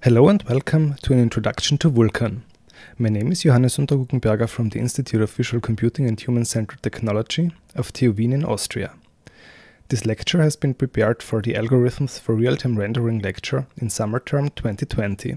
Hello and welcome to an introduction to Vulkan. My name is Johannes Unterguggenberger from the Institute of Visual Computing and Human-Centered Technology of TU Wien in Austria. This lecture has been prepared for the Algorithms for Real-Time Rendering lecture in summer term 2020.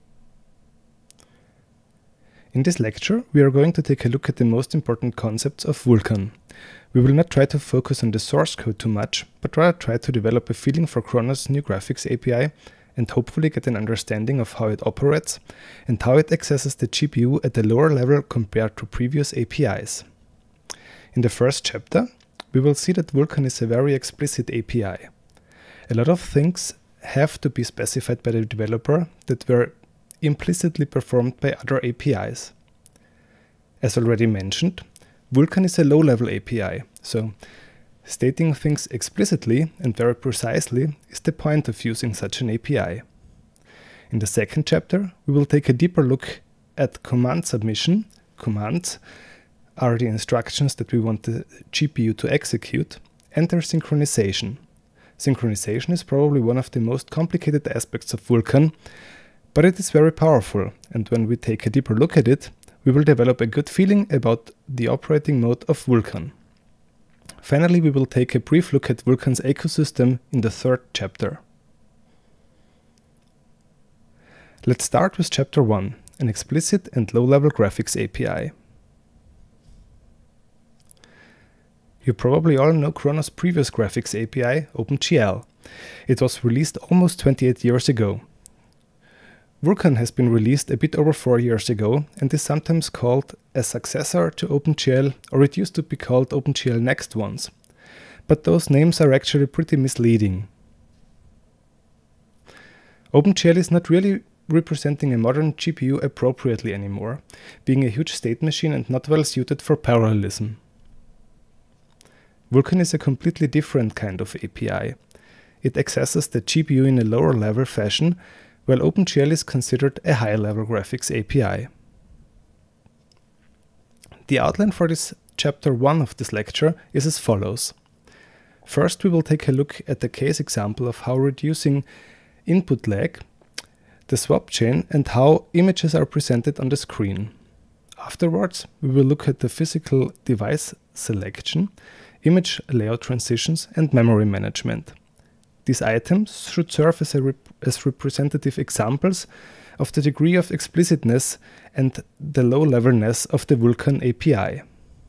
In this lecture, we are going to take a look at the most important concepts of Vulkan. We will not try to focus on the source code too much, but rather try to develop a feeling for Khronos' new graphics API and hopefully get an understanding of how it operates and how it accesses the GPU at a lower level compared to previous APIs. In the first chapter, we will see that Vulkan is a very explicit API. A lot of things have to be specified by the developer that were implicitly performed by other APIs. As already mentioned, Vulkan is a low-level API, so stating things explicitly and very precisely is the point of using such an API. In the second chapter, we will take a deeper look at command submission. Commands are the instructions that we want the GPU to execute, and their synchronization. Synchronization is probably one of the most complicated aspects of Vulkan, but it is very powerful, and when we take a deeper look at it, we will develop a good feeling about the operating mode of Vulkan. Finally, we will take a brief look at Vulkan's ecosystem in the third chapter. Let's start with Chapter 1, an explicit and low-level graphics API. You probably all know Khronos' previous graphics API, OpenGL. It was released almost 28 years ago. Vulkan has been released a bit over 4 years ago and is sometimes called a successor to OpenGL, or it used to be called OpenGL Next once. But those names are actually pretty misleading. OpenGL is not really representing a modern GPU appropriately anymore, being a huge state machine and not well suited for parallelism. Vulkan is a completely different kind of API. It accesses the GPU in a lower level fashion, while OpenGL is considered a high-level graphics API. The outline for this chapter 1 of this lecture is as follows. First, we will take a look at the case example of how reducing input lag, the swap chain, and how images are presented on the screen. Afterwards, we will look at the physical device selection, image layout transitions, and memory management. These items should serve as representative examples of the degree of explicitness and the low-levelness of the Vulkan API.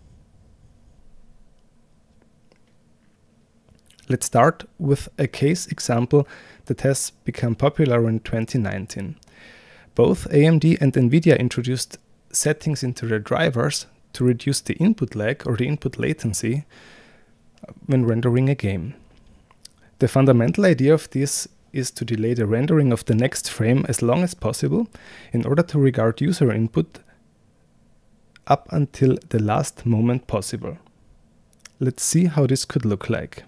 Let's start with a case example that has become popular in 2019. Both AMD and NVIDIA introduced settings into their drivers to reduce the input lag or the input latency when rendering a game. The fundamental idea of this is to delay the rendering of the next frame as long as possible in order to regard user input up until the last moment possible. Let's see how this could look like.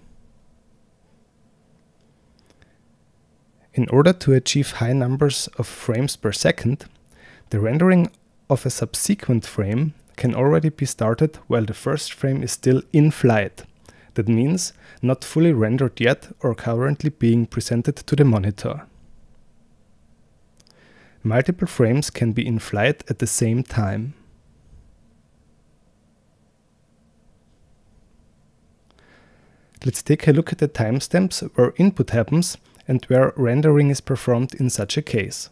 In order to achieve high numbers of frames per second, the rendering of a subsequent frame can already be started while the first frame is still in flight. That means not fully rendered yet or currently being presented to the monitor. Multiple frames can be in flight at the same time. Let's take a look at the timestamps where input happens and where rendering is performed in such a case.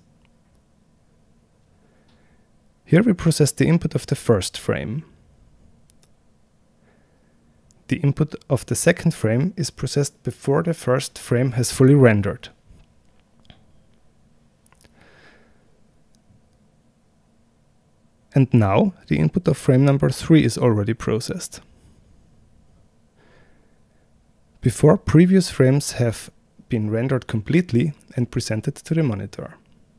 Here we process the input of the first frame. The input of the second frame is processed before the first frame has fully rendered. And now the input of frame number 3 is already processed, before previous frames have been rendered completely and presented to the monitor.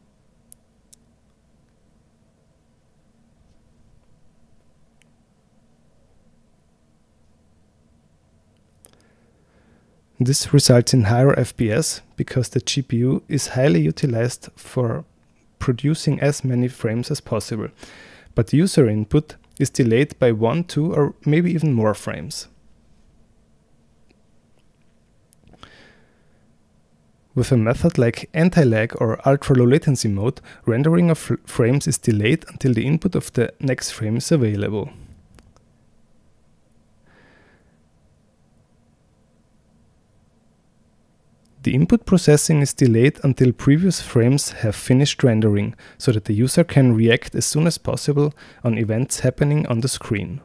This results in higher FPS because the GPU is highly utilized for producing as many frames as possible, but user input is delayed by 1, 2, or maybe even more frames. With a method like anti-lag or ultra-low latency mode, rendering of frames is delayed until the input of the next frame is available. The input processing is delayed until previous frames have finished rendering, so that the user can react as soon as possible on events happening on the screen.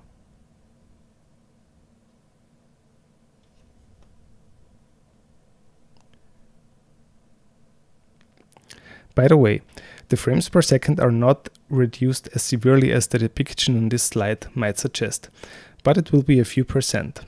By the way, the frames per second are not reduced as severely as the depiction on this slide might suggest, but it will be a few %.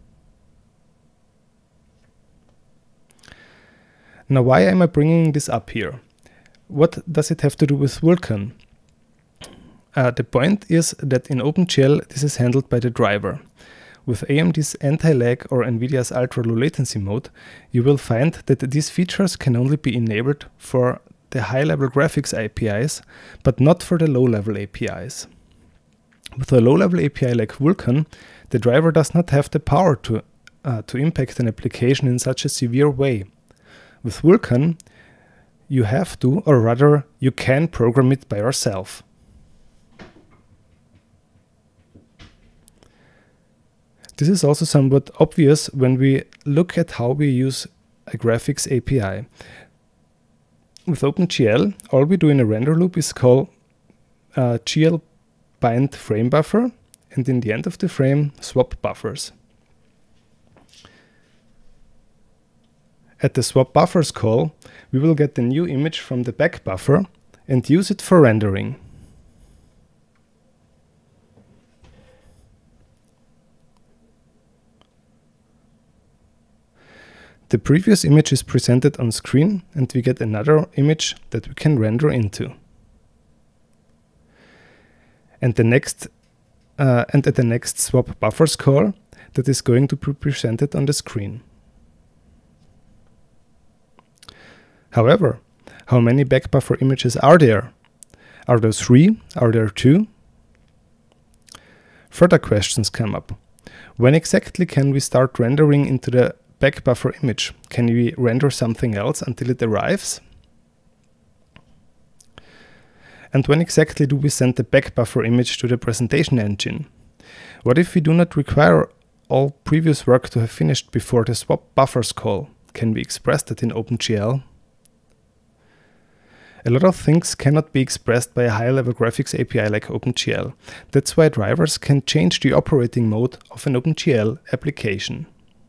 Now, why am I bringing this up here? What does it have to do with Vulkan? The point is that in OpenGL this is handled by the driver. With AMD's anti-lag or NVIDIA's ultra-low latency mode, you will find that these features can only be enabled for the high-level graphics APIs, but not for the low-level APIs. With a low-level API like Vulkan, the driver does not have the power to impact an application in such a severe way. With Vulkan, you have to, or rather, you can program it by yourself. This is also somewhat obvious when we look at how we use a graphics API. With OpenGL, all we do in a render loop is call GL bind frame buffer, and in the end of the frame, swap buffers. At the swap buffers call, we will get the new image from the back buffer and use it for rendering. The previous image is presented on screen, and we get another image that we can render into. And at the next swap buffers call, that is going to be presented on the screen. However, how many back buffer images are there? Are there 3? Are there 2? Further questions come up. When exactly can we start rendering into the back buffer image? Can we render something else until it arrives? And when exactly do we send the back buffer image to the presentation engine? What if we do not require all previous work to have finished before the swap buffers call? Can we express that in OpenGL? A lot of things cannot be expressed by a high-level graphics API like OpenGL. That's why drivers can change the operating mode of an OpenGL application.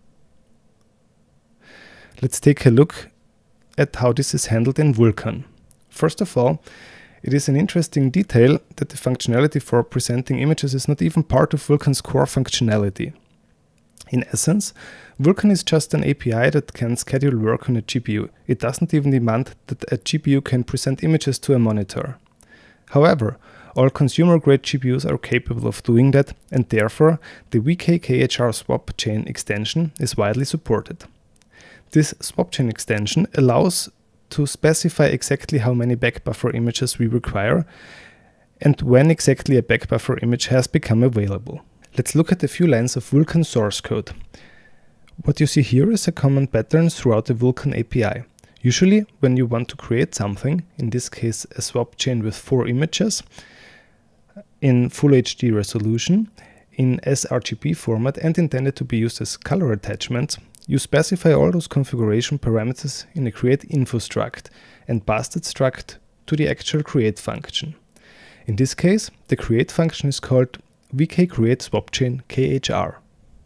Let's take a look at how this is handled in Vulkan. First of all, it is an interesting detail that the functionality for presenting images is not even part of Vulkan's core functionality. In essence, Vulkan is just an API that can schedule work on a GPU. It doesn't even demand that a GPU can present images to a monitor. However, all consumer-grade GPUs are capable of doing that, and therefore the VK-KHR swap chain extension is widely supported. This swap chain extension allows to specify exactly how many back buffer images we require and when exactly a back buffer image has become available. Let's look at a few lines of Vulkan source code. What you see here is a common pattern throughout the Vulkan API. Usually, when you want to create something, in this case a swap chain with 4 images, in Full HD resolution, in sRGB format and intended to be used as color attachments, you specify all those configuration parameters in a create info struct and pass that struct to the actual create function. In this case, the create function is called VK-create-swapchain-KHR.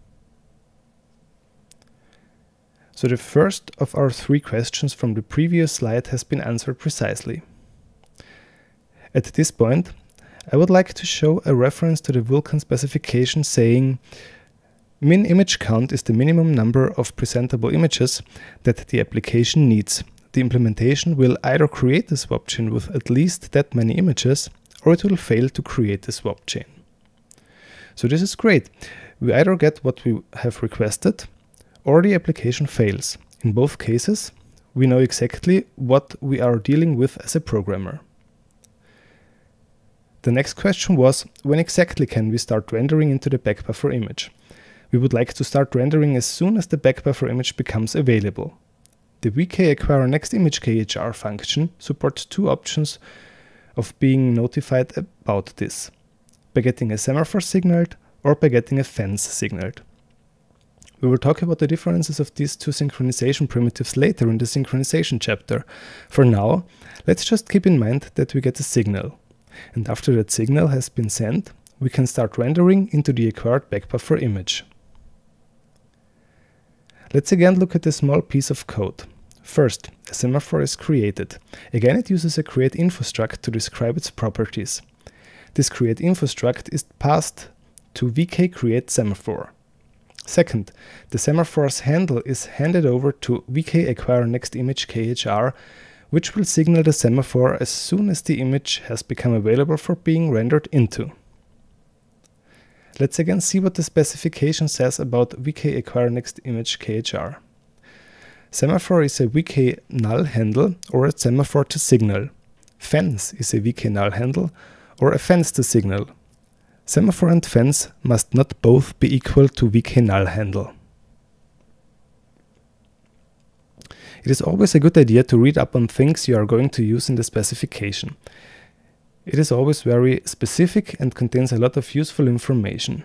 So the first of our 3 questions from the previous slide has been answered precisely. At this point, I would like to show a reference to the Vulkan specification saying min image count is the minimum number of presentable images that the application needs. The implementation will either create the swap chain with at least that many images, or it will fail to create the swap chain. So this is great. We either get what we have requested, or the application fails. In both cases, we know exactly what we are dealing with as a programmer. The next question was, when exactly can we start rendering into the back buffer image? We would like to start rendering as soon as the back buffer image becomes available. The VK_acquire_next_image_khr function supports two options of being notified about this: by getting a semaphore signaled or by getting a fence signaled. We will talk about the differences of these two synchronization primitives later in the synchronization chapter. For now, let's just keep in mind that we get a signal, and after that signal has been sent, we can start rendering into the acquired backbuffer image. Let's again look at a small piece of code. First, a semaphore is created. Again, it uses a createInfo struct to describe its properties. This createInfo struct is passed to VK_createSemaphore. Second, the semaphore's handle is handed over to VK_acquire_next_image_khr, which will signal the semaphore as soon as the image has become available for being rendered into. Let's again see what the specification says about VK_acquire_next_image_khr. Semaphore is a VK null handle or a semaphore to signal. Fence is a VK null handle or a fence to signal. Semaphore and fence must not both be equal to VK null handle. It is always a good idea to read up on things you are going to use in the specification. It is always very specific and contains a lot of useful information.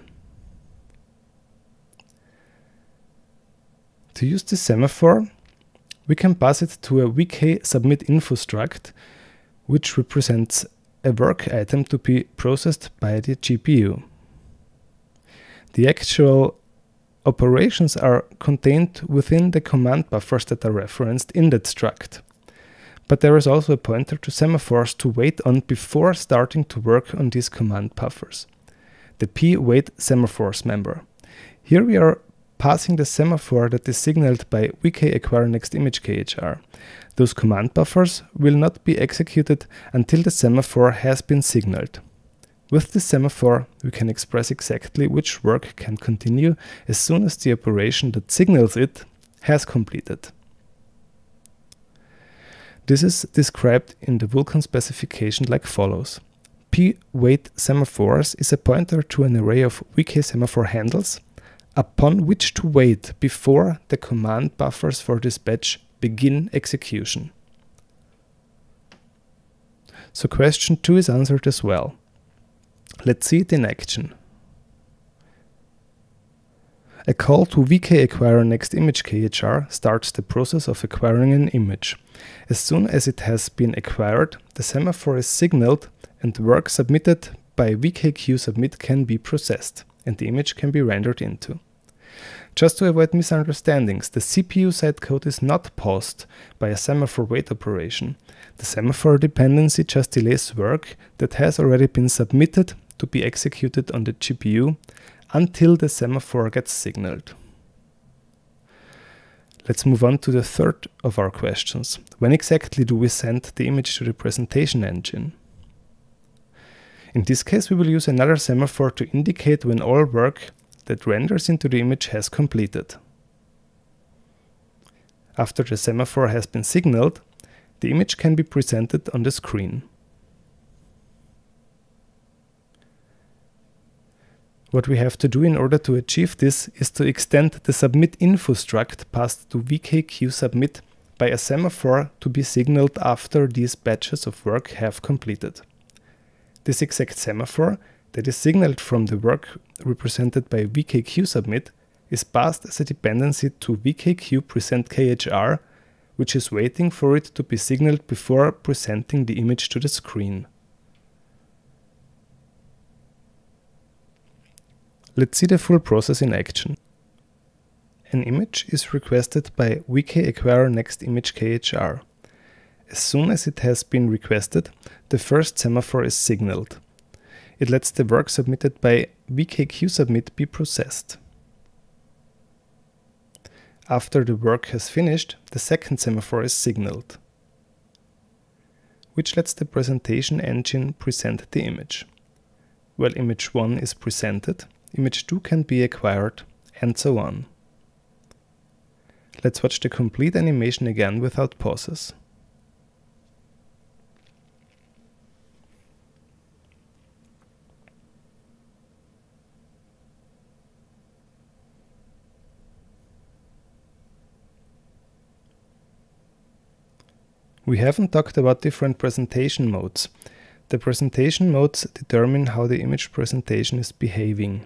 To use the semaphore, we can pass it to a VK_submitInfo struct, which represents a work item to be processed by the GPU. The actual operations are contained within the command buffers that are referenced in that struct. But there is also a pointer to semaphores to wait on before starting to work on these command buffers. The pWaitSemaphores member. Here we are passing the semaphore that is signaled by VK_acquire_next_image_khr. Those command buffers will not be executed until the semaphore has been signaled. With the semaphore, we can express exactly which work can continue as soon as the operation that signals it has completed. This is described in the Vulkan specification like follows. pWaitSemaphores is a pointer to an array of VK semaphore handles upon which to wait before the command buffers for this batch begin execution. So question 2 is answered as well. Let's see it in action. A call to VK_acquire_next_image_khr starts the process of acquiring an image. As soon as it has been acquired, the semaphore is signaled and work submitted by VK_queueSubmit can be processed, and the image can be rendered into. Just to avoid misunderstandings, the CPU side code is not paused by a semaphore wait operation. The semaphore dependency just delays work that has already been submitted to be executed on the GPU until the semaphore gets signaled. Let's move on to the third of our questions. When exactly do we send the image to the presentation engine? In this case, we will use another semaphore to indicate when all work that renders into the image has completed. After the semaphore has been signaled, the image can be presented on the screen. What we have to do in order to achieve this is to extend the submitInfo struct passed to VK_queueSubmit by a semaphore to be signaled after these batches of work have completed. This exact semaphore that is signaled from the work represented by VK_queueSubmit is passed as a dependency to VK_queuePresentKhr, which is waiting for it to be signaled before presenting the image to the screen. Let's see the full process in action. An image is requested by VK_acquire_next_image_khr. As soon as it has been requested, the first semaphore is signaled. It lets the work submitted by VK_queueSubmit be processed. After the work has finished, the second semaphore is signaled, which lets the presentation engine present the image. While image 1 is presented, image 2 can be acquired, and so on. Let's watch the complete animation again without pauses. We haven't talked about different presentation modes. The presentation modes determine how the image presentation is behaving.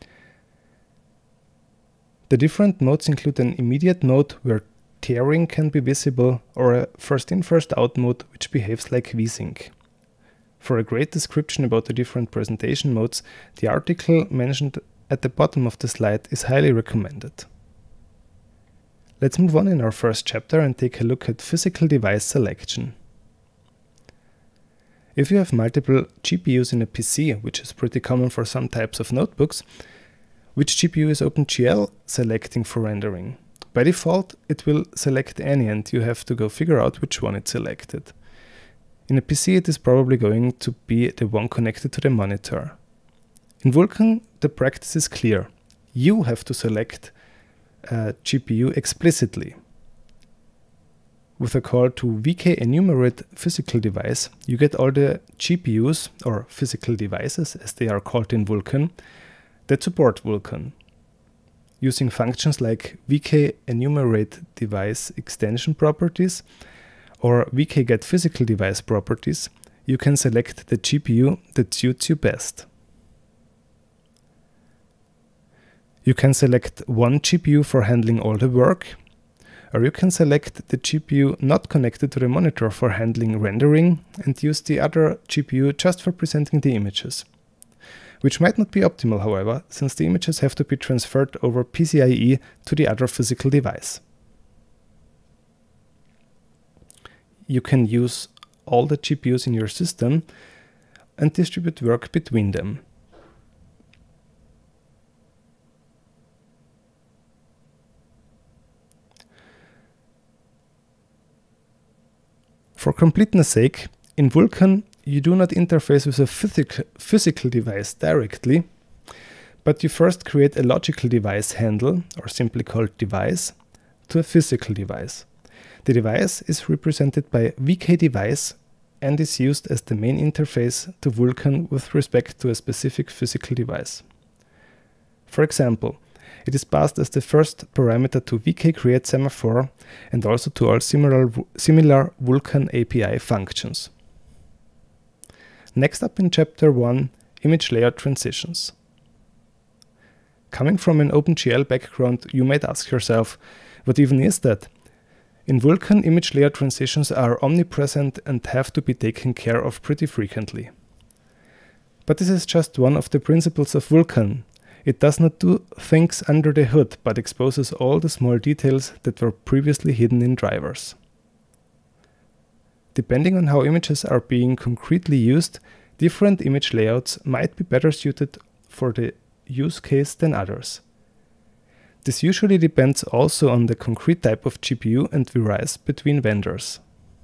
The different modes include an immediate mode where tearing can be visible, or a first-in first-out mode which behaves like VSync. For a great description about the different presentation modes, the article mentioned at the bottom of the slide is highly recommended. Let's move on in our first chapter and take a look at physical device selection. If you have multiple GPUs in a PC, which is pretty common for some types of notebooks, which GPU is OpenGL selecting for rendering? By default, it will select any, and you have to go figure out which one it selected. In a PC, it is probably going to be the one connected to the monitor. In Vulkan, the practice is clear. You have to select a GPU explicitly. With a call to vk enumerate physical device, you get all the GPUs, or physical devices as they are called in Vulkan, that support Vulkan. Using functions like vk enumerate device extension properties or vk get physical device properties, you can select the GPU that suits you best. You can select one GPU for handling all the work, or you can select the GPU not connected to the monitor for handling rendering and use the other GPU just for presenting the images. Which might not be optimal, however, since the images have to be transferred over PCIe to the other physical device. You can use all the GPUs in your system and distribute work between them. For completeness sake, in Vulkan, you do not interface with a physical device directly, but you first create a logical device handle, or simply called device, to a physical device. The device is represented by vkDevice and is used as the main interface to Vulkan with respect to a specific physical device. For example, it is passed as the first parameter to vkCreateSemaphore and also to all similar Vulkan API functions. Next up in Chapter 1, Image Layer Transitions. Coming from an OpenGL background, you might ask yourself, what even is that? In Vulkan, image layer transitions are omnipresent and have to be taken care of pretty frequently. But this is just one of the principles of Vulkan. It does not do things under the hood, but exposes all the small details that were previously hidden in drivers. Depending on how images are being concretely used, different image layouts might be better suited for the use case than others. This usually depends also on the concrete type of GPU and varies between vendors.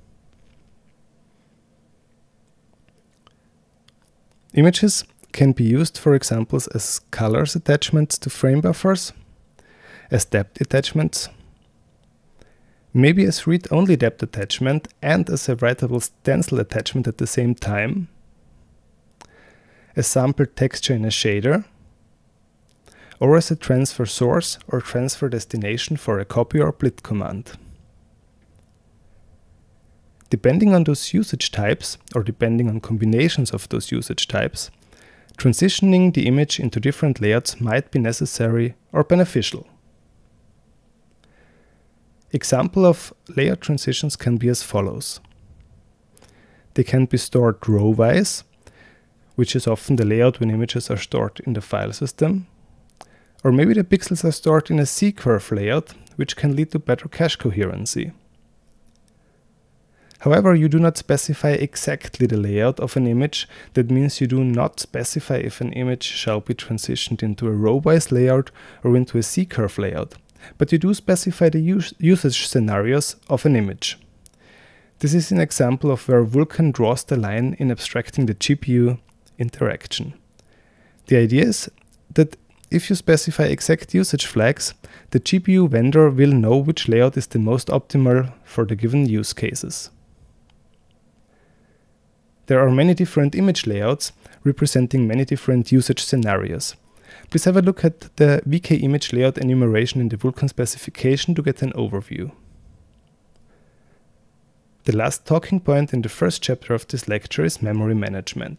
Images can be used, for example, as colors attachments to frame buffers, as depth attachments, maybe as read-only depth attachment and as a writable stencil attachment at the same time, as sampled texture in a shader, or as a transfer source or transfer destination for a copy or split command. Depending on those usage types, or depending on combinations of those usage types, transitioning the image into different layouts might be necessary or beneficial. Example of layout transitions can be as follows. They can be stored row-wise, which is often the layout when images are stored in the file system, or maybe the pixels are stored in a C-curve layout, which can lead to better cache coherency. However, you do not specify exactly the layout of an image. That means you do not specify if an image shall be transitioned into a row-wise layout or into a C-curve layout, but you do specify the usage scenarios of an image. This is an example of where Vulkan draws the line in abstracting the GPU interaction. The idea is that if you specify exact usage flags, the GPU vendor will know which layout is the most optimal for the given use cases. There are many different image layouts representing many different usage scenarios. Please have a look at the vk image layout enumeration in the Vulkan specification to get an overview. The last talking point in the first chapter of this lecture is memory management.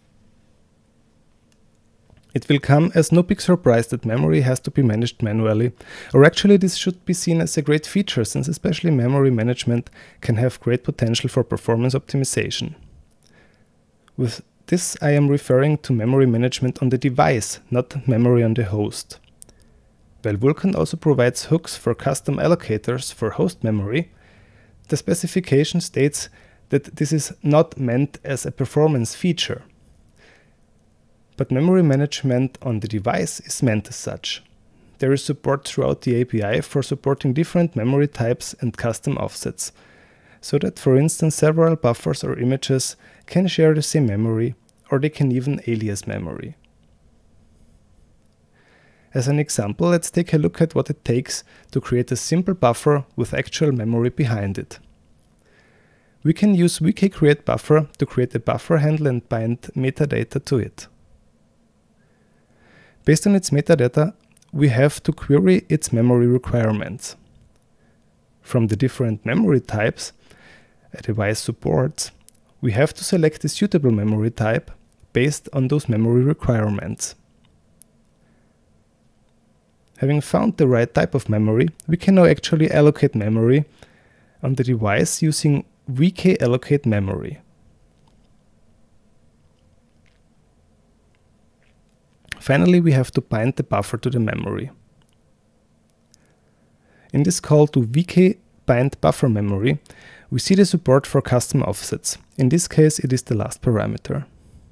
It will come as no big surprise that memory has to be managed manually, or actually this should be seen as a great feature, since especially memory management can have great potential for performance optimization. With this I am referring to memory management on the device, not memory on the host. While Vulkan also provides hooks for custom allocators for host memory, the specification states that this is not meant as a performance feature. But memory management on the device is meant as such. There is support throughout the API for supporting different memory types and custom offsets, so that for instance several buffers or images can share the same memory, or they can even alias memory. As an example, let's take a look at what it takes to create a simple buffer with actual memory behind it. We can use vkCreateBuffer to create a buffer handle and bind metadata to it. Based on its metadata, we have to query its memory requirements. From the different memory types a device supports, we have to select a suitable memory type based on those memory requirements. Having found the right type of memory, we can now actually allocate memory on the device using vkAllocateMemory. Finally, we have to bind the buffer to the memory. In this call to vkBindBufferMemory, we see the support for custom offsets. In this case, it is the last parameter.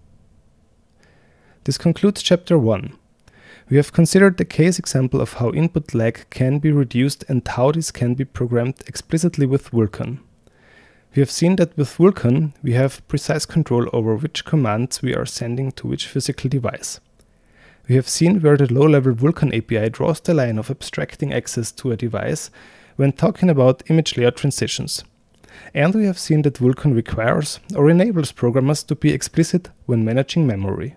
This concludes chapter 1. We have considered the case example of how input lag can be reduced and how this can be programmed explicitly with Vulkan. We have seen that with Vulkan, we have precise control over which commands we are sending to which physical device. We have seen where the low-level Vulkan API draws the line of abstracting access to a device when talking about image layout transitions. And we have seen that Vulkan requires or enables programmers to be explicit when managing memory.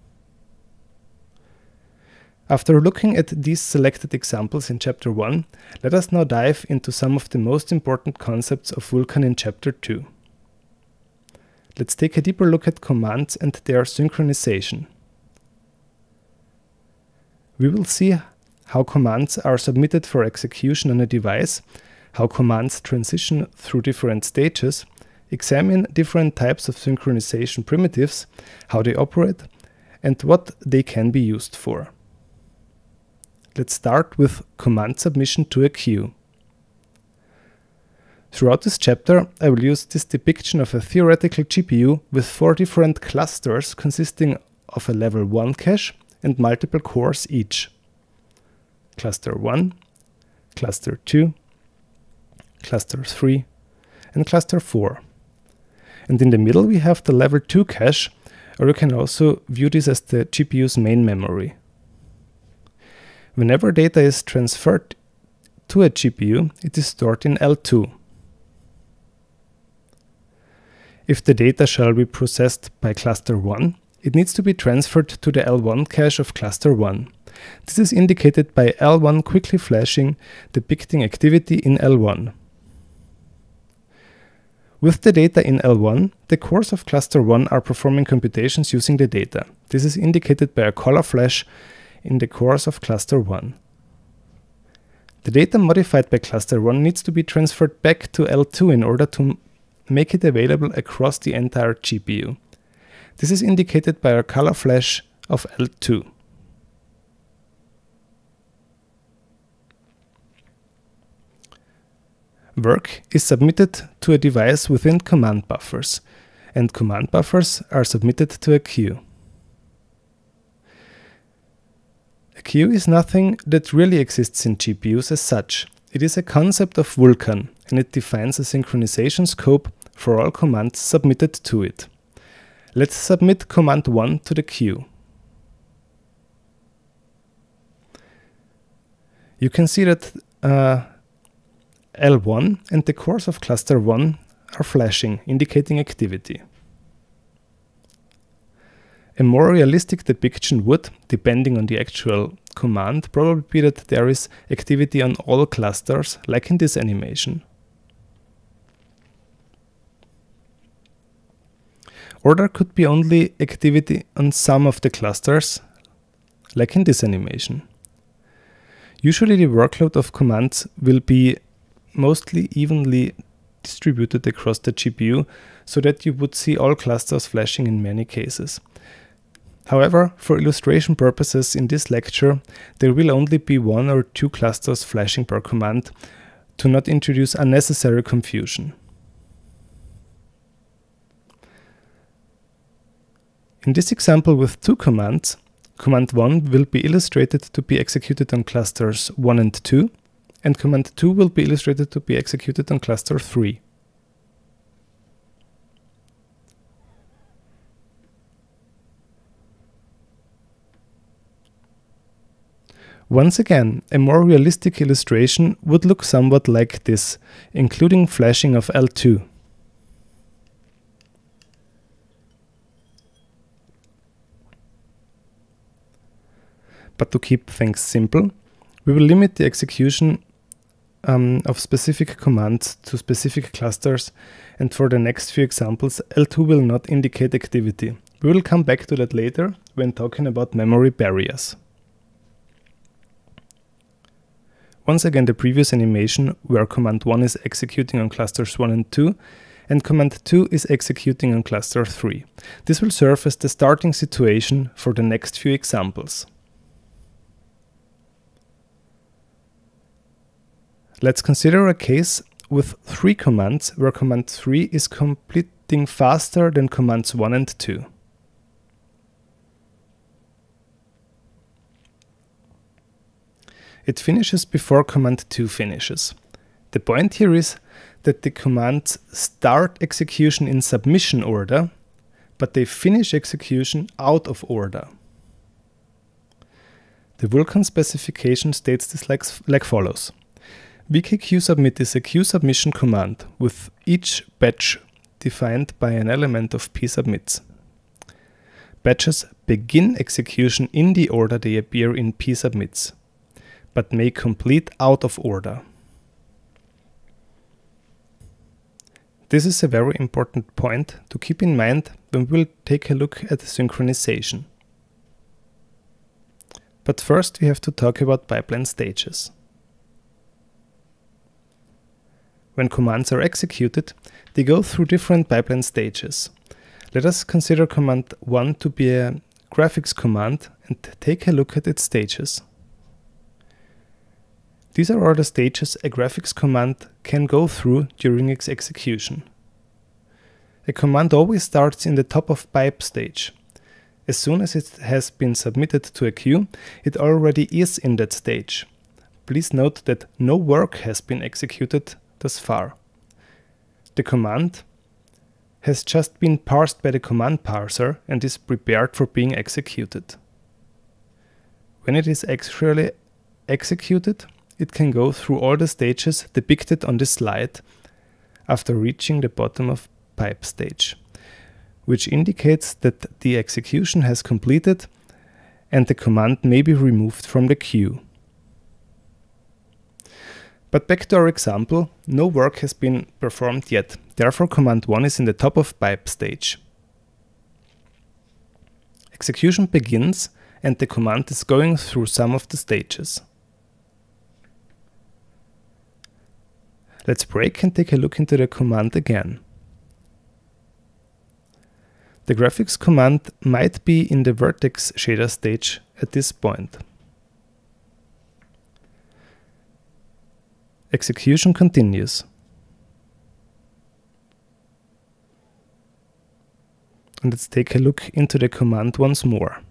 After looking at these selected examples in Chapter 1, let us now dive into some of the most important concepts of Vulkan in Chapter 2. Let's take a deeper look at commands and their synchronization. We will see how commands are submitted for execution on a device, how commands transition through different stages, examine different types of synchronization primitives, how they operate, and what they can be used for. Let's start with command submission to a queue. Throughout this chapter, I will use this depiction of a theoretical GPU with 4 different clusters consisting of a level 1 cache and multiple cores each. Cluster 1, Cluster 2, Cluster 3, and Cluster 4. And in the middle we have the level 2 cache, or you can also view this as the GPU's main memory. Whenever data is transferred to a GPU, it is stored in L2. If the data shall be processed by Cluster 1, it needs to be transferred to the L1 cache of Cluster 1. This is indicated by L1 quickly flashing, depicting activity in L1. With the data in L1, the cores of Cluster 1 are performing computations using the data. This is indicated by a color flash in the cores of Cluster 1. The data modified by Cluster 1 needs to be transferred back to L2 in order to make it available across the entire GPU. This is indicated by a color flash of L2. Work is submitted to a device within command buffers, and command buffers are submitted to a queue. A queue is nothing that really exists in GPUs as such. It is a concept of Vulkan, and it defines a synchronization scope for all commands submitted to it. Let's submit command 1 to the queue. You can see that L1 and the cores of Cluster 1 are flashing, indicating activity. A more realistic depiction would, depending on the actual command, probably be that there is activity on all clusters, like in this animation. Or there could be only activity on some of the clusters, like in this animation. Usually the workload of commands will be mostly evenly distributed across the GPU so that you would see all clusters flashing in many cases. However, for illustration purposes in this lecture, there will only be 1 or 2 clusters flashing per command to not introduce unnecessary confusion. In this example with 2 commands, command 1 will be illustrated to be executed on clusters 1 and 2, and command 2 will be illustrated to be executed on cluster 3. Once again, a more realistic illustration would look somewhat like this, including flashing of L2. But to keep things simple, we will limit the execution of specific commands to specific clusters, and for the next few examples, L2 will not indicate activity. We will come back to that later when talking about memory barriers. Once again, the previous animation where command 1 is executing on clusters 1 and 2, and command 2 is executing on cluster 3. This will serve as the starting situation for the next few examples. Let's consider a case with 3 commands where command 3 is completing faster than commands 1 and 2. It finishes before command 2 finishes. The point here is that the commands start execution in submission order, but they finish execution out of order. The Vulkan specification states this like follows. VK_QSubmit is a queue submission command with each batch defined by an element of psubmits. Batches begin execution in the order they appear in psubmits, but may complete out of order. This is a very important point to keep in mind when we'll take a look at synchronization. But first we have to talk about pipeline stages. When commands are executed, they go through different pipeline stages. Let us consider command 1 to be a graphics command and take a look at its stages. These are all the stages a graphics command can go through during its execution. A command always starts in the top of pipe stage. As soon as it has been submitted to a queue, it already is in that stage. Please note that no work has been executed thus far. The command has just been parsed by the command parser and is prepared for being executed. When it is actually executed, it can go through all the stages depicted on this slide after reaching the bottom of pipe stage, which indicates that the execution has completed and the command may be removed from the queue. But back to our example, no work has been performed yet, therefore command 1 is in the top of pipe stage. Execution begins and the command is going through some of the stages. Let's break and take a look into the command again. The graphics command might be in the vertex shader stage at this point. Execution continues. And let's take a look into the command once more.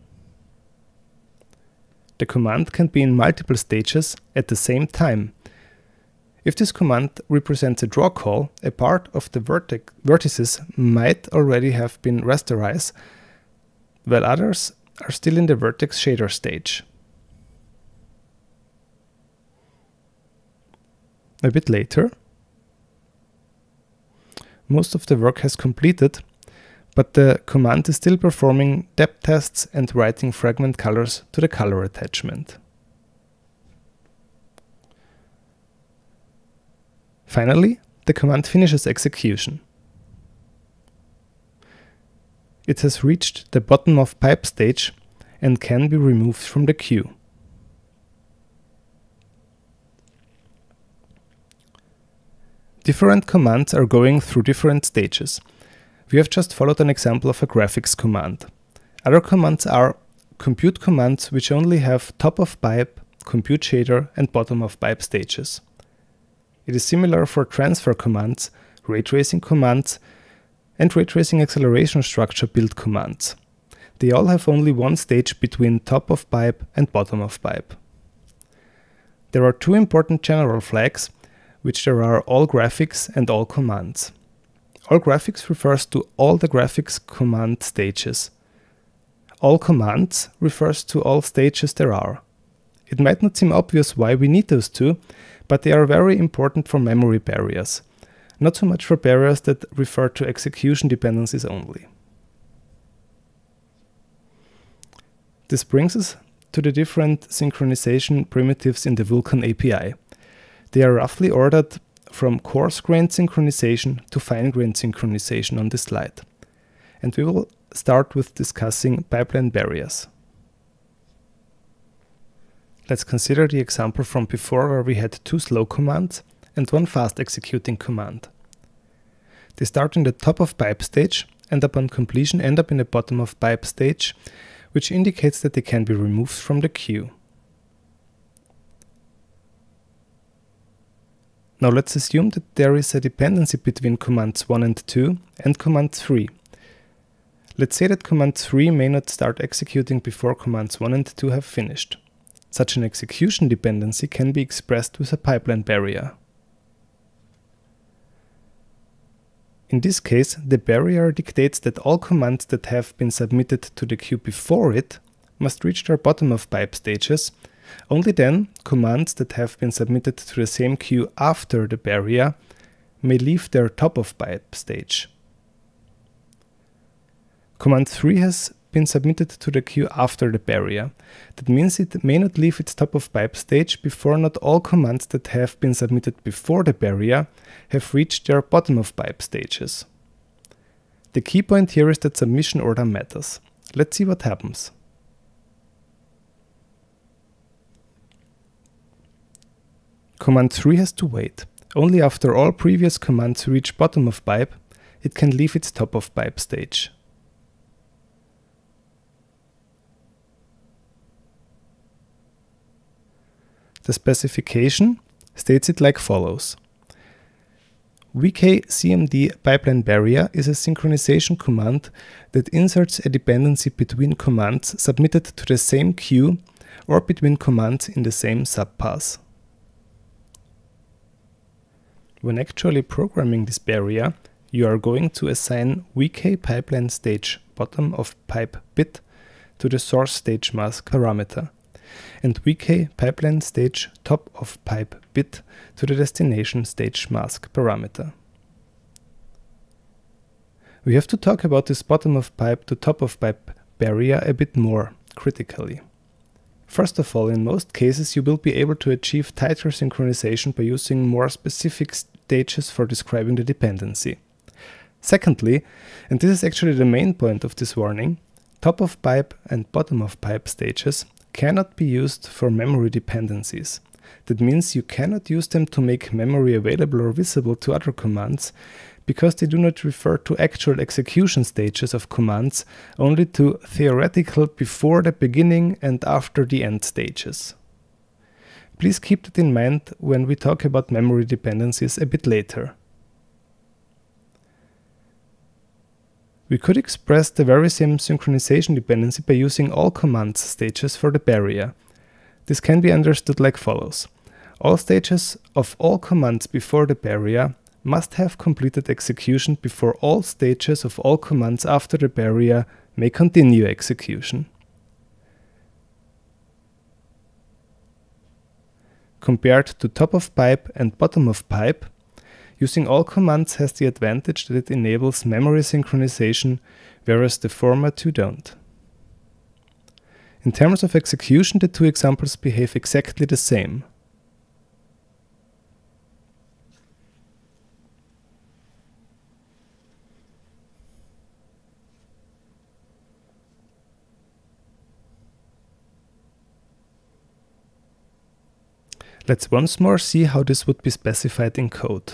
The command can be in multiple stages at the same time. If this command represents a draw call, a part of the vertices might already have been rasterized, while others are still in the vertex shader stage. A bit later, most of the work has completed, but the command is still performing depth tests and writing fragment colors to the color attachment. Finally, the command finishes execution. it has reached the bottom of pipe stage and can be removed from the queue. Different commands are going through different stages. We have just followed an example of a graphics command. Other commands are compute commands, which only have top of pipe, compute shader, and bottom of pipe stages. It is similar for transfer commands, ray tracing commands, and ray tracing acceleration structure build commands. They all have only one stage between top of pipe and bottom of pipe. There are two important general flags, which there are all graphics and all commands. All graphics refers to all the graphics command stages. All commands refers to all stages there are. It might not seem obvious why we need those two, but they are very important for memory barriers, not so much for barriers that refer to execution dependencies only. This brings us to the different synchronization primitives in the Vulkan API. They are roughly ordered from coarse-grained synchronization to fine-grained synchronization on this slide. And we will start with discussing pipeline barriers. Let's consider the example from before where we had two slow commands and one fast executing command. They start in the top of pipe stage and upon completion end up in the bottom of pipe stage, which indicates that they can be removed from the queue. Now let's assume that there is a dependency between commands 1 and 2 and command 3. Let's say that command 3 may not start executing before commands 1 and 2 have finished. Such an execution dependency can be expressed with a pipeline barrier. In this case, the barrier dictates that all commands that have been submitted to the queue before it must reach their bottom of pipe stages. Only then, commands that have been submitted to the same queue after the barrier may leave their top of pipe stage. Command 3 has been submitted to the queue after the barrier. That means it may not leave its top of pipe stage before not all commands that have been submitted before the barrier have reached their bottom of pipe stages. The key point here is that submission order matters. Let's see what happens. Command 3 has to wait. Only after all previous commands reach bottom of pipe, it can leave its top of pipe stage. The specification states it like follows. VK-CMD pipeline barrier is a synchronization command that inserts a dependency between commands submitted to the same queue or between commands in the same subpath. When actually programming this barrier, you are going to assign VK pipeline stage bottom of pipe bit to the source stage mask parameter, and VK pipeline stage top of pipe bit to the destination stage mask parameter. We have to talk about this bottom of pipe to top of pipe barrier a bit more critically. First of all, in most cases you will be able to achieve tighter synchronization by using more specific stages for describing the dependency. Secondly, and this is actually the main point of this warning, top of pipe and bottom of pipe stages cannot be used for memory dependencies. That means you cannot use them to make memory available or visible to other commands, because they do not refer to actual execution stages of commands, only to theoretical before the beginning and after the end stages. Please keep that in mind when we talk about memory dependencies a bit later. We could express the very same synchronization dependency by using all commands stages for the barrier. This can be understood like follows. All stages of all commands before the barrier must have completed execution before all stages of all commands after the barrier may continue execution. Compared to top of pipe and bottom of pipe, using all commands has the advantage that it enables memory synchronization, whereas the former two don't. In terms of execution, the two examples behave exactly the same. Let's once more see how this would be specified in code.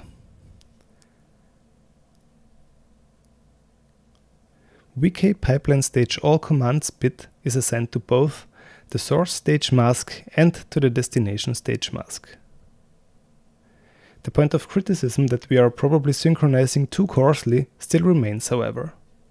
VK pipeline stage all commands bit is assigned to both the source stage mask and to the destination stage mask. The point of criticism that we are probably synchronizing too coarsely still remains, however.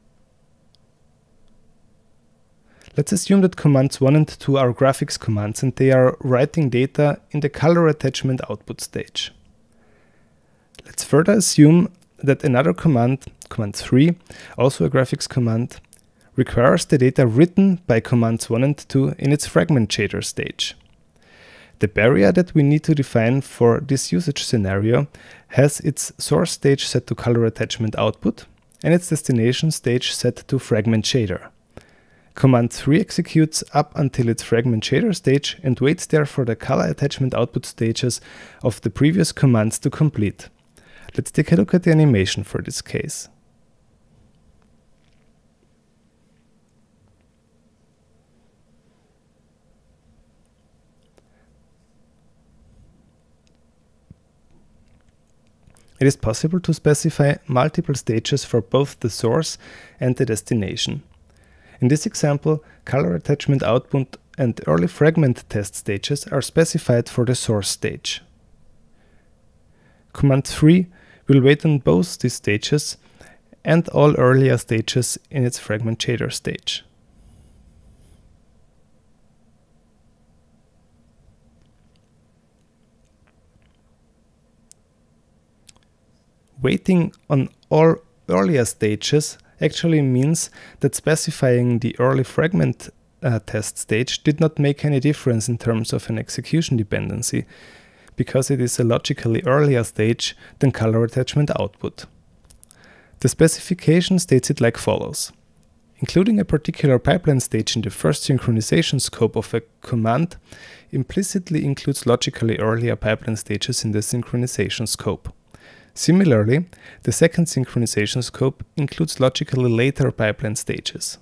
Let's assume that commands 1 and 2 are graphics commands and they are writing data in the color attachment output stage. Let's further assume that another command, command 3, also a graphics command, requires the data written by commands 1 and 2 in its fragment shader stage. The barrier that we need to define for this usage scenario has its source stage set to color attachment output and its destination stage set to fragment shader. Command 3 executes up until its fragment shader stage and waits there for the color attachment output stages of the previous commands to complete. Let's take a look at the animation for this case. It is possible to specify multiple stages for both the source and the destination. In this example, color attachment output and early fragment test stages are specified for the source stage. Command 3 will wait on both these stages and all earlier stages in its fragment shader stage. Waiting on all earlier stages actually means that specifying the early fragment test stage did not make any difference in terms of an execution dependency, because it is a logically earlier stage than color attachment output. The specification states it like follows. Including a particular pipeline stage in the first synchronization scope of a command implicitly includes logically earlier pipeline stages in the synchronization scope. Similarly, the second synchronization scope includes logically later pipeline stages.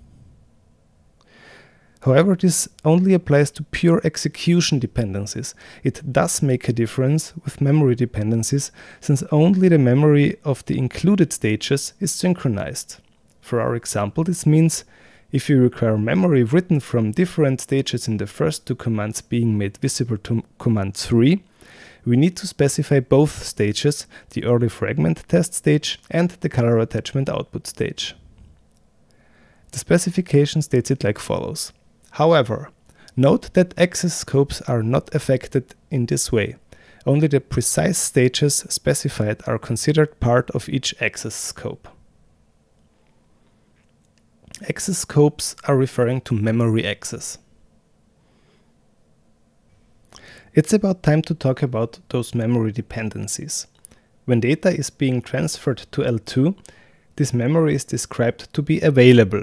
However, this only applies to pure execution dependencies. It does make a difference with memory dependencies, since only the memory of the included stages is synchronized. For our example, this means if you require memory written from different stages in the first two commands being made visible to command 3, we need to specify both stages, the early fragment test stage and the color attachment output stage. The specification states it like follows. However, note that access scopes are not affected in this way. Only the precise stages specified are considered part of each access scope. Access scopes are referring to memory access. It's about time to talk about those memory dependencies. When data is being transferred to L2, this memory is described to be available.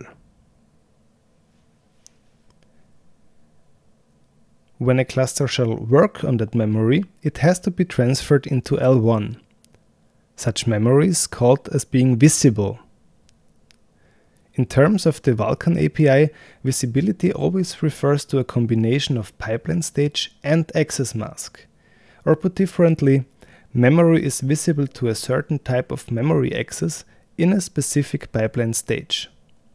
When a cluster shall work on that memory, it has to be transferred into L1. Such memory is called as being visible. In terms of the Vulkan API, visibility always refers to a combination of pipeline stage and access mask. Or put differently, memory is visible to a certain type of memory access in a specific pipeline stage.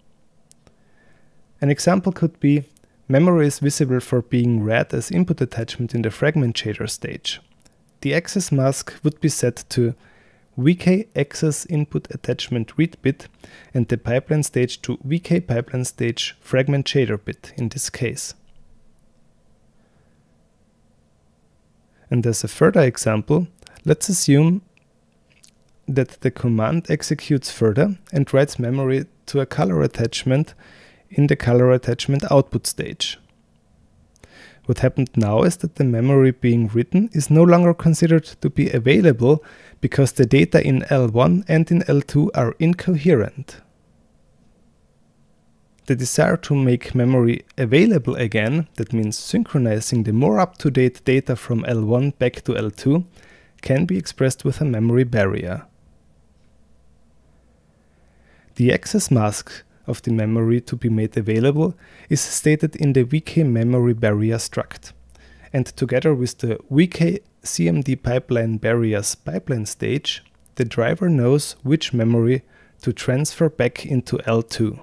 An example could be, memory is visible for being read as input attachment in the fragment shader stage. The access mask would be set to VK access input attachment read bit and the pipeline stage to VK pipeline stage fragment shader bit in this case. And as a further example, let's assume that the command executes further and writes memory to a color attachment in the color attachment output stage. What happened now is that the memory being written is no longer considered to be available because the data in L1 and in L2 are incoherent. The desire to make memory available again, that means synchronizing the more up-to-date data from L1 back to L2, can be expressed with a memory barrier. The access mask of the memory to be made available is stated in the VK memory barrier struct. and together with the VK CMD pipeline barriers pipeline stage, the driver knows which memory to transfer back into L2.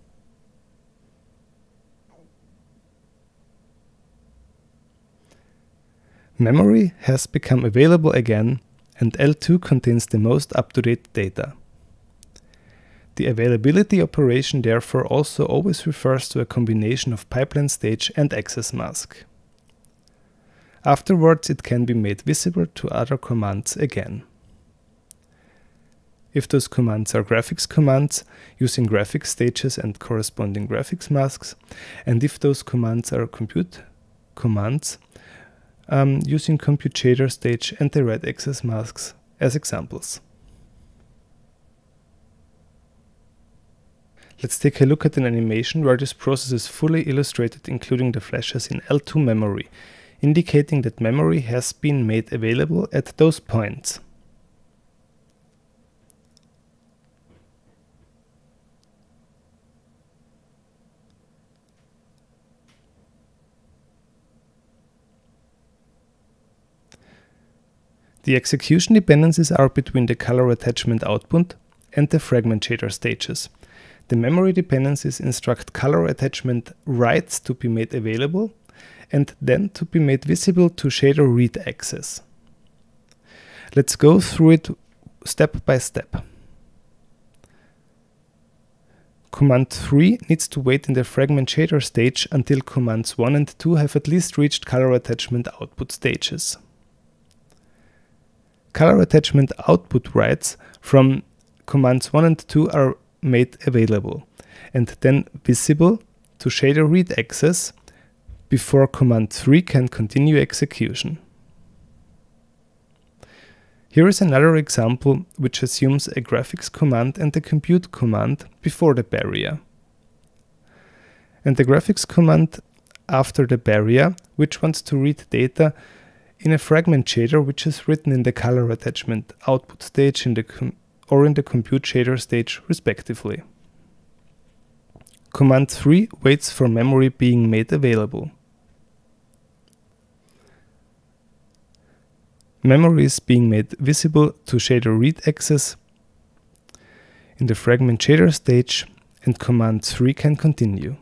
Memory has become available again, and L2 contains the most up-to-date data. The availability operation therefore also always refers to a combination of pipeline stage and access mask. Afterwards, it can be made visible to other commands again. If those commands are graphics commands using graphics stages and corresponding graphics masks, and if those commands are compute commands using compute shader stage and the red access masks as examples. Let's take a look at an animation where this process is fully illustrated, including the flashes in L2 memory, indicating that memory has been made available at those points. The execution dependencies are between the color attachment output and the fragment shader stages. The memory dependencies instruct color attachment writes to be made available and then to be made visible to shader read access. Let's go through it step by step. Command 3 needs to wait in the fragment shader stage until commands 1 and 2 have at least reached color attachment output stages. Color attachment output writes from commands 1 and 2 are made available and then visible to shader read access before command 3 can continue execution. Here is another example which assumes a graphics command and a compute command before the barrier, and the graphics command after the barrier, which wants to read data in a fragment shader which is written in the color attachment output stage in the compute shader stage respectively. Command 3 waits for memory being made available. Memory is being made visible to shader read access in the fragment shader stage, and command 3 can continue.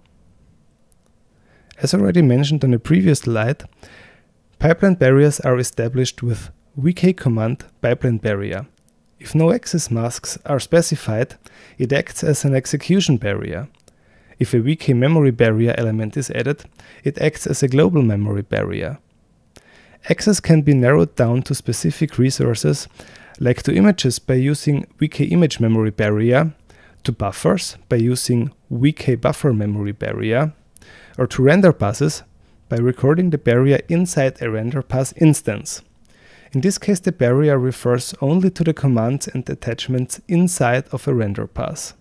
As already mentioned on the previous slide, pipeline barriers are established with VK command pipeline barrier. If no access masks are specified, it acts as an execution barrier. If a VK memory barrier element is added, it acts as a global memory barrier. Access can be narrowed down to specific resources, like to images by using VK image memory barrier, to buffers by using VK buffer memory barrier, or to render passes by recording the barrier inside a render pass instance. In this case, the barrier refers only to the commands and attachments inside of a render pass.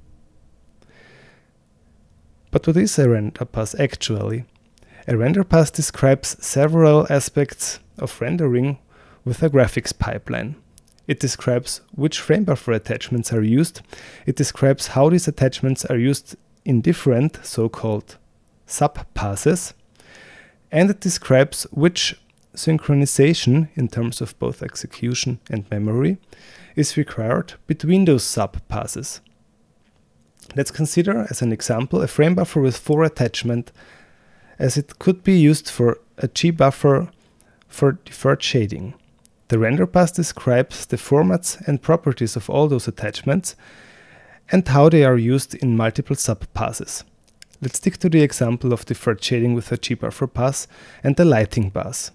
But what is a render pass actually? A render pass describes several aspects of rendering with a graphics pipeline. It describes which frame buffer attachments are used, it describes how these attachments are used in different so-called sub-passes, and it describes which synchronization, in terms of both execution and memory, is required between those sub-passes. Let's consider as an example a frame buffer with 4 attachments, as it could be used for a G buffer for deferred shading. The render pass describes the formats and properties of all those attachments and how they are used in multiple sub-passes. Let's stick to the example of deferred shading with a G buffer pass and the lighting pass.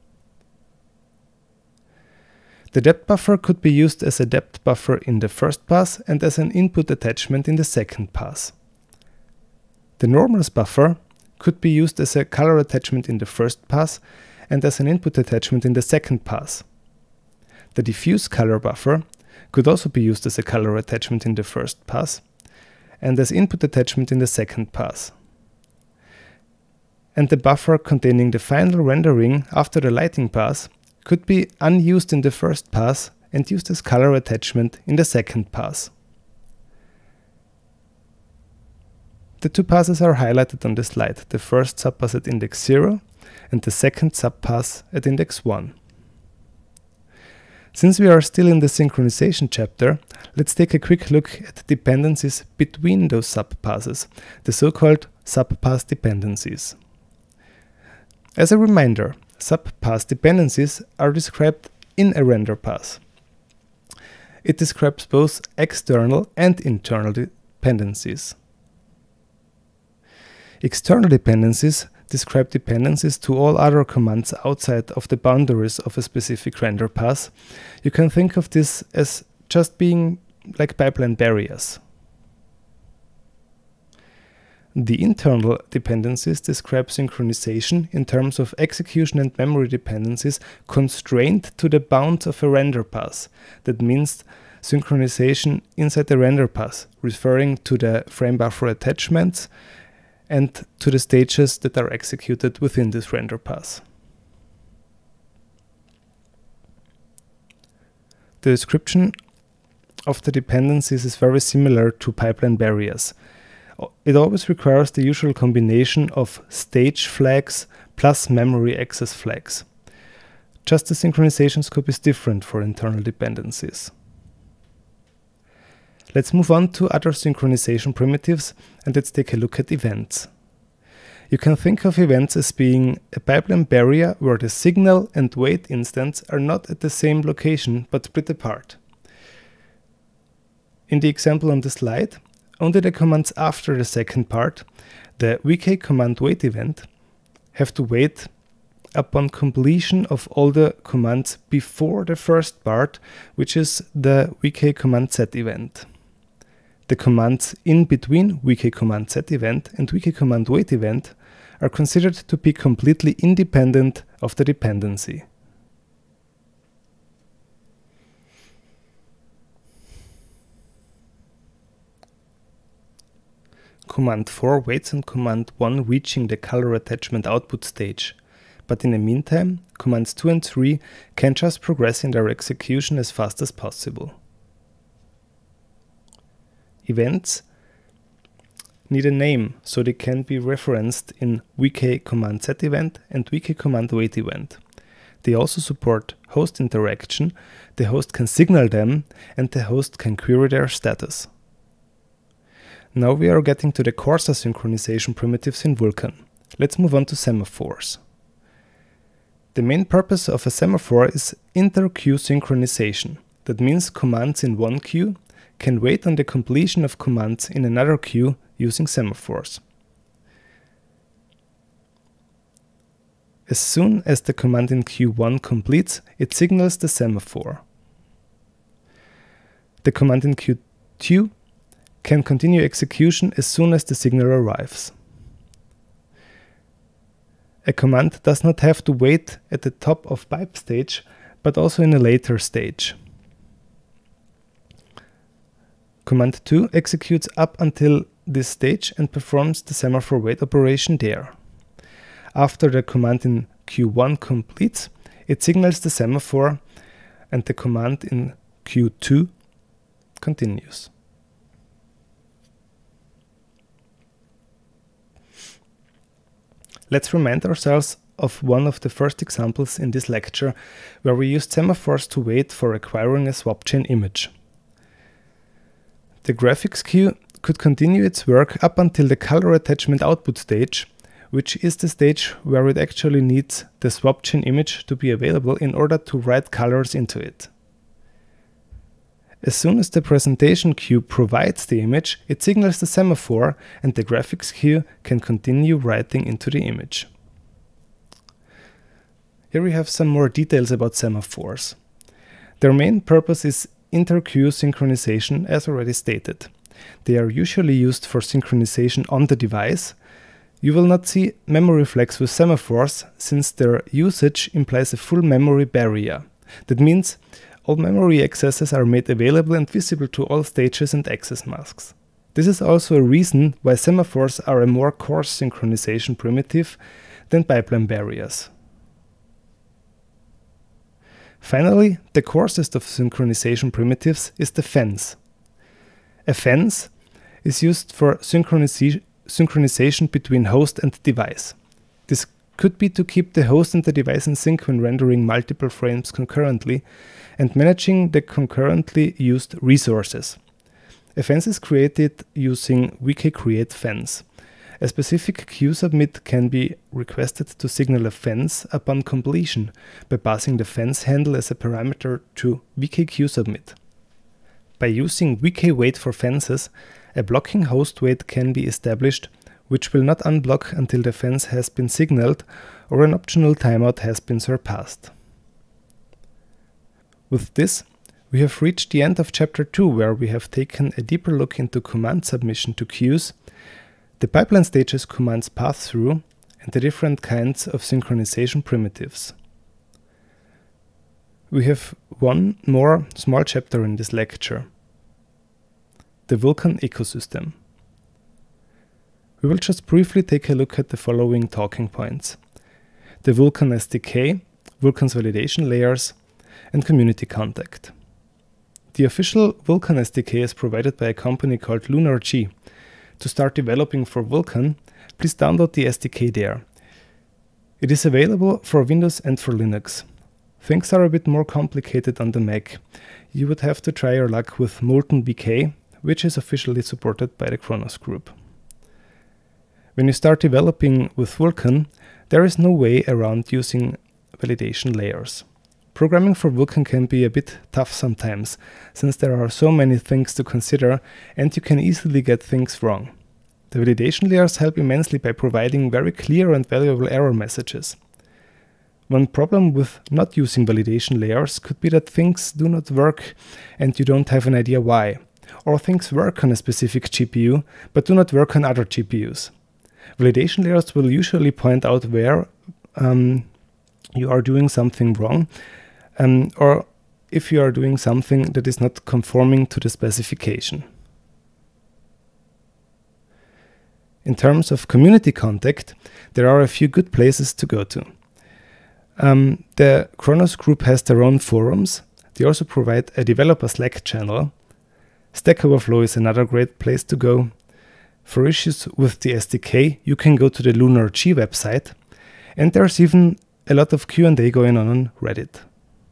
The depth buffer could be used as a depth buffer in the first pass and as an input attachment in the second pass. The normals buffer could be used as a color attachment in the first pass and as an input attachment in the second pass. The diffuse color buffer could also be used as a color attachment in the first pass and as input attachment in the second pass. And the buffer containing the final rendering after the lighting pass could be unused in the first pass and used as color attachment in the second pass. The 2 passes are highlighted on the slide, the first subpass at index 0 and the second subpass at index 1. Since we are still in the synchronization chapter, let's take a quick look at dependencies between those subpasses, the so-called subpass dependencies. As a reminder, subpass dependencies are described in a render pass. It describes both external and internal dependencies. External dependencies describe dependencies to all other commands outside of the boundaries of a specific render pass. You can think of this as just being like pipeline barriers. The internal dependencies describe synchronization in terms of execution and memory dependencies constrained to the bounds of a render pass. That means synchronization inside the render pass, referring to the frame buffer attachments and to the stages that are executed within this render pass. The description of the dependencies is very similar to pipeline barriers. It always requires the usual combination of stage flags plus memory access flags. Just the synchronization scope is different for internal dependencies. Let's move on to other synchronization primitives and let's take a look at events. You can think of events as being a pipeline barrier where the signal and wait instance are not at the same location but split apart. In the example on the slide, only the commands after the second part, the vk command wait event, have to wait upon completion of all the commands before the first part, which is the vk command set event. The commands in between vk command set event and vk command wait event are considered to be completely independent of the dependency. Command 4 waits on command 1 reaching the color attachment output stage, but in the meantime, commands 2 and 3 can just progress in their execution as fast as possible. Events need a name, so they can be referenced in vk command set event and vk command wait event. They also support host interaction, the host can signal them, and the host can query their status. Now we are getting to the coarser synchronization primitives in Vulkan. Let's move on to semaphores. The main purpose of a semaphore is inter-queue synchronization. That means commands in one queue can wait on the completion of commands in another queue using semaphores. As soon as the command in queue 1 completes, it signals the semaphore. The command in queue 2 can continue execution as soon as the signal arrives. A command does not have to wait at the top of pipe stage, but also in a later stage. Command 2 executes up until this stage and performs the semaphore wait operation there. After the command in Q1 completes, it signals the semaphore and the command in Q2 continues. Let's remind ourselves of one of the first examples in this lecture where we used semaphores to wait for acquiring a swap chain image. The graphics queue could continue its work up until the color attachment output stage, which is the stage where it actually needs the swap chain image to be available in order to write colors into it. As soon as the presentation queue provides the image, it signals the semaphore and the graphics queue can continue writing into the image. Here we have some more details about semaphores. Their main purpose is inter-queue synchronization, as already stated. They are usually used for synchronization on the device. You will not see memory flags with semaphores, since their usage implies a full memory barrier. That means all memory accesses are made available and visible to all stages and access masks. This is also a reason why semaphores are a more coarse synchronization primitive than pipeline barriers. Finally, the coarsest of synchronization primitives is the fence. A fence is used for synchronization between host and device. This could be to keep the host and the device in sync when rendering multiple frames concurrently and managing the concurrently used resources. A fence is created using vkCreateFence. A specific queueSubmit can be requested to signal a fence upon completion by passing the fence handle as a parameter to vkQSubmit. By using vkwait for fences, a blocking host wait can be established, which will not unblock until the fence has been signaled or an optional timeout has been surpassed. With this, we have reached the end of Chapter 2, where we have taken a deeper look into command submission to queues, the pipeline stages commands pass through, and the different kinds of synchronization primitives. We have one more small chapter in this lecture: the Vulkan ecosystem. We will just briefly take a look at the following talking points: the Vulkan SDK, Vulkan's validation layers, and community contact. The official Vulkan SDK is provided by a company called LunarG. To start developing for Vulkan, please download the SDK there. It is available for Windows and for Linux. Things are a bit more complicated on the Mac. You would have to try your luck with MoltenBK, which is officially supported by the Khronos Group. When you start developing with Vulkan, there is no way around using validation layers. Programming for Vulkan can be a bit tough sometimes, since there are so many things to consider and you can easily get things wrong. The validation layers help immensely by providing very clear and valuable error messages. One problem with not using validation layers could be that things do not work and you don't have an idea why, or things work on a specific GPU but do not work on other GPUs. Validation layers will usually point out where you are doing something wrong, or if you are doing something that is not conforming to the specification. In terms of community contact, there are a few good places to go to. The Khronos Group has their own forums. They also provide a developer Slack channel. Stack Overflow is another great place to go. For issues with the SDK, you can go to the LunarG website, and there's even a lot of Q&A going on Reddit.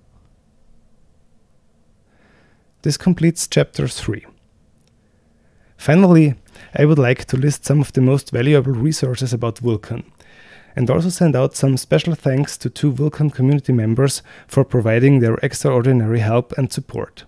This completes Chapter 3. Finally, I would like to list some of the most valuable resources about Vulkan, and also send out some special thanks to 2 Vulkan community members for providing their extraordinary help and support.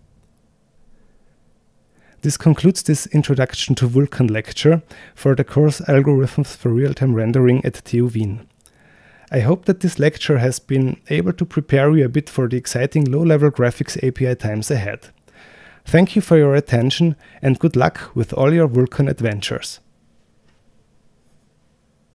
This concludes this Introduction to Vulkan lecture for the course Algorithms for Real-Time Rendering at TU Wien. I hope that this lecture has been able to prepare you a bit for the exciting low-level graphics API times ahead. Thank you for your attention and good luck with all your Vulkan adventures.